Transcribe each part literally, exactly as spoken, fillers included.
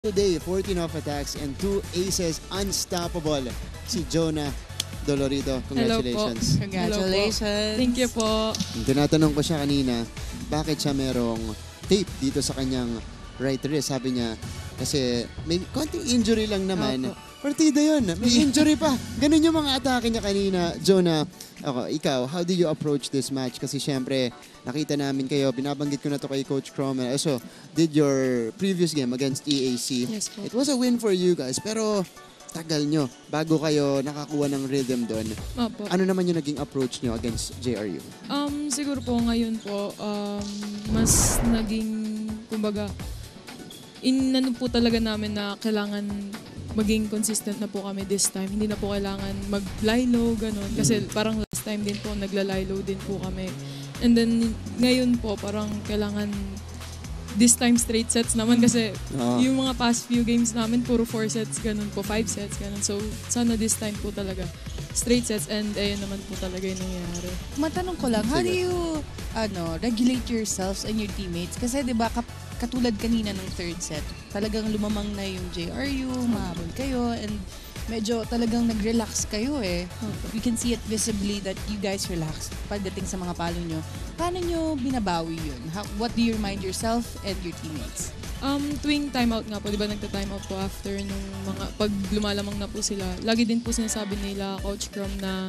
Today, fourteen off attacks and two aces, unstoppable. Si Jonah Dolorido. Congratulations. Congratulations. Thank you po. Tinatanong ko siya kanina, bakit siya merong tape dito sa kanyang right wrist. Sabi niya, kasi may konting injury lang naman. Opo. Partida yun. May injury pa. Ganun yung mga atake niya kanina. Jonah, ako, ikaw, how did you approach this match? Kasi syempre, nakita namin kayo, binabanggit ko na to kay Coach Cromwell. Also, did your previous game against E A C. Yes po. It was a win for you guys, pero tagal nyo bago kayo nakakuha ng rhythm doon. Opo. Ano naman yung naging approach nyo against J R U? Um, siguro po ngayon po, um, mas naging, kumbaga, inano po talaga namin na kailangan maging consistent na po kami this time. Hindi na po kailangan mag-lie low, ganun. Kasi parang last time din po, nagla-lie low din po kami. And then, ngayon po, parang kailangan this time straight sets naman kasi Oo. yung mga past few games namin, puro four sets, ganun po, five sets, ganun. So, sana this time po talaga straight sets and ayun naman po talaga yung nangyayari. Matanong ko lang, how do Sige. you ano, regulate yourselves and your teammates? Kasi 'di ba kap- katulad kanina ng third set, talagang lumamang na yung J R U, mahabol kayo and medyo talagang nag-relax kayo eh. We can see it visibly that you guys relaxed pagdating sa mga palo nyo. Paano nyo binabawi yun? How, what do you remind yourself and your teammates? Um, tuwing timeout nga po, di ba nagta-timeout po after nung mga, pag lumalamang na po sila, lagi din po sinasabi nila, Coach Crom, na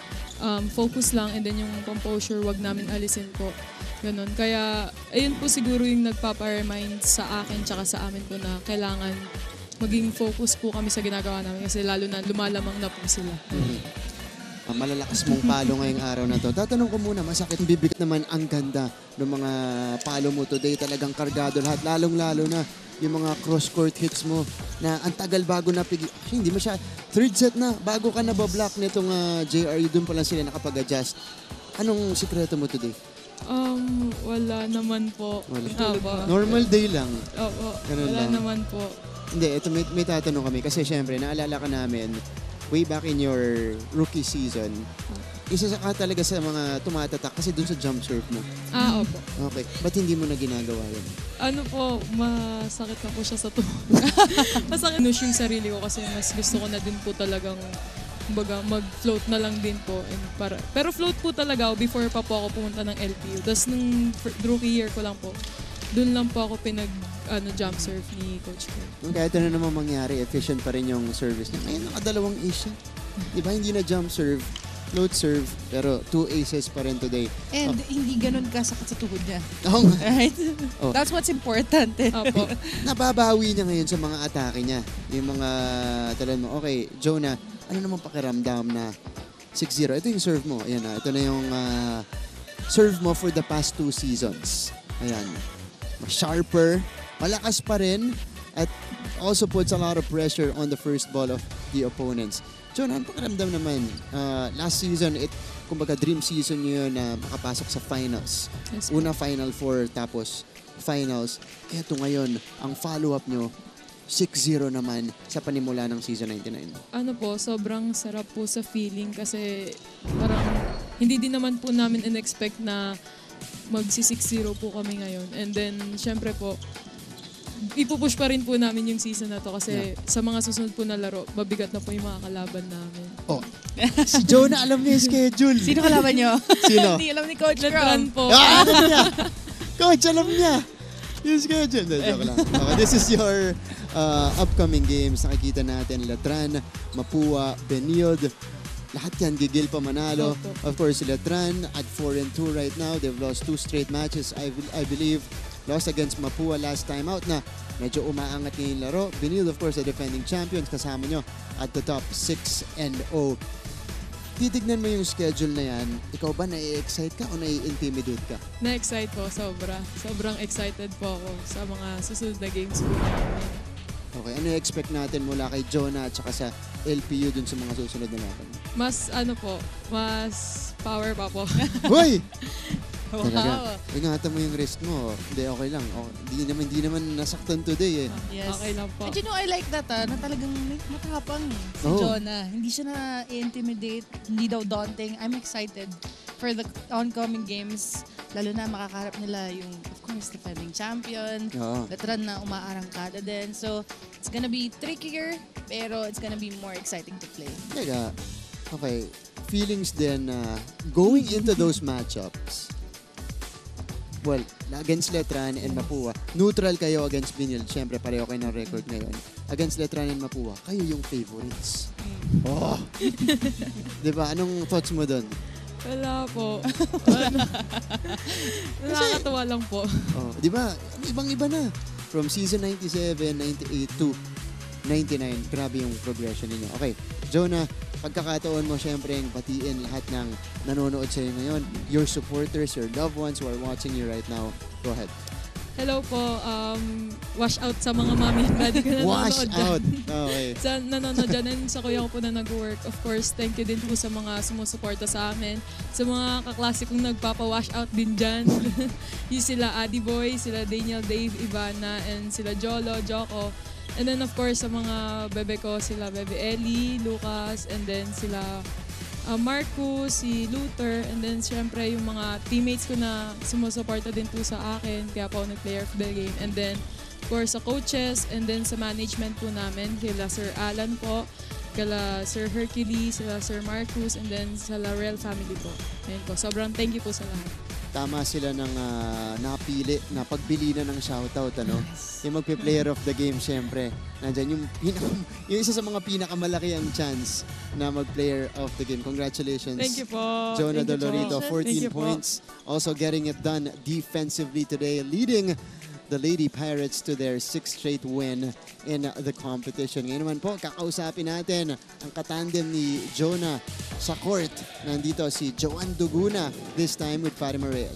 um, focus lang and then yung composure, wag namin alisin po. Ganun. Kaya, ayun po siguro yung nagpapa-remind sa akin tsaka sa amin po na kailangan maging focus po kami sa ginagawa namin kasi lalo na lumalamang na po sila. Mm-hmm. Ah, malalakas mong palo ngayong araw na to. Tatanong ko muna, masakit bibigat naman ang ganda ng mga palo mo today. Talagang kargado lahat. Lalong-lalo na yung mga cross-court hits mo na ang tagal bago napigil. Actually, hindi masya. Third set na, bago ka nabablock nitong uh, J R U, doon pa lang sila nakapag-adjust. Anong sikreto mo today? Um, wala naman po. Wala. Opo. Normal day lang. Opo. Ganun Wala lang. naman po. Hindi, ito may, may tatanong kami kasi syempre naalala ka namin way back in your rookie season. Isa sa ka talaga sa mga tumatatak kasi dun sa jump serve mo. Ah, opo. Okay. Ba't hindi mo na ginagawa yun? Ano po, masakit na po siya sa tuhod. Masakit nush yung sarili ko kasi mas gusto ko na din po talagang kumbaga mag-float na lang din po. And para, pero float po talaga ako before pa po ako pumunta ng L P U. Tapos nung fir- rookie year ko lang po, doon lang po ako pinag ano, jump serve ni Coach ko. Kung kahit ano naman mangyari, efficient pa rin yung service niya. Ngayon, nakadalawang ace siya. Diba, hindi na jump serve, float serve, pero two aces pa rin today. And hindi ganun kasakit sa tuhod niya. Oo nga. Right? Oh. That's what's important eh. Opo. Nababawi niya ngayon sa mga atake niya. Yung mga, talon mo, okay, Jonah, ano naman pakiramdam na six zero? Ito yung serve mo. Ayan na, ito na yung uh, serve mo for the past two seasons. Ayan. Sharper, malakas pa rin, at also puts a lot of pressure on the first ball of the opponents. Jonah, ano pakiramdam naman? Uh, last season, it, kumbaga dream season nyo yun na makapasok sa finals. Yes, po. Una Final Four, tapos finals. Eto ngayon, ang follow-up nyo, six zero naman sa panimula ng season ninety-nine. Ano po, sobrang sarap po sa feeling kasi parang hindi din naman po namin in-expect na magsi six zero po kami ngayon. And then, syempre po, ipupush pa rin po namin yung season na to kasi Yeah. sa mga susunod po na laro, mabigat na po yung mga kalaban namin. Oh, si Jonah alam niya yung schedule. Sino kalaban nyo? Sino? Hindi alam ni Coach Letran Crom. po. Ah, alam niya. Coach, alam niya. Yung schedule. Hindi, joke lang. Okay, this is your uh, upcoming games. Nakikita natin Letran, Mapua, Benilde. Lahat yan, gigil pa manalo. Opo. Of course, Letran at four and two right now. They've lost two straight matches. I, I believe lost against Mapua last time out na medyo umaangat ngayon yung laro. Benilde, of course, the defending champions. Kasama nyo at the top six and oh. Titignan mo yung schedule na yan. Ikaw ba nai-excite ka o nai-intimidate ka? Na-excite po, sobra. Sobrang excited po ako sa mga susunod na games po namin. Okay, ano yung expect natin mula kay Jonah at saka sa L P U dun sa mga susunod na natin? Mas ano po, mas power pa po. Hoy! Wow. Talaga. Ingatan mo yung wrist mo. Hindi, okay lang. Okay. Di naman, di naman nasaktan today eh. Yes. Okay lang po. And you know, I like that ah, na talagang matapang eh, si Oh. Jonah. Hindi siya na-intimidate, hindi daw daunting. I'm excited for the oncoming games Lalo na makakaharap nila yung, of course, defending champion. Oo. Veteran na umaarangkada din. So, it's gonna be trickier, pero it's gonna be more exciting to play. Teka, okay. Feelings din na going into those matchups, well, against Letran and Mapua, neutral kayo against Binil. Siyempre, pareho kayo ng record ngayon. Against Letran and Mapua, kayo yung favorites. Oh! Di ba? Anong thoughts mo doon? Wala po. Wala. Nakakatawa lang po. Oh, di ba? Ibang-iba na. From season ninety-seven, ninety-eight to ninety-nine, grabe yung progression ninyo. Okay, Jonah, pagkakataon mo syempre yung batiin lahat ng nanonood sa'yo ngayon, your supporters, your loved ones who are watching you right now. Go ahead. Hello po. Um, wash out sa mga mami and daddy ko na Wash nanonood dyan. out. Okay. Sa nanonood dyan and sa kuya ko po na nag-work. Of course, thank you din po sa mga sumusuporta sa amin. Sa mga kaklase kong nagpapa-wash out din dyan. Yung sila Adi Boy, sila Daniel, Dave, Ivana, and sila Jolo, Joko. And then of course sa mga bebe ko, sila Bebe Ellie, Lucas, and then sila uh, Marcus, si Luther, and then syempre yung mga teammates ko na sumusuporta din po sa akin, kaya po ako nag-player of the game. And then of course sa coaches, and then sa management po namin, kila Sir Alan po, kila Sir Hercules, sila Sir Marcus, and then sa Larel family po. Ayun po, sobrang thank you po sa lahat. Tama sila ng ah, napili na pagbili na ng shoutout, ano? Yung magpe-player of the game, syempre. Nandyan yung, pinaka, yung isa sa mga pinakamalaki ang chance na mag-player of the game. Congratulations. Thank you po. Jonah Thank you po. Dolorito, Thank fourteen you po. points. Also getting it done defensively today, leading the Lady Pirates to their sixth straight win in the competition. Ngayon naman po, kakausapin natin ang katandem ni Jonah sa court. Nandito si Joanne Duguna, this time with Fatima Reyes.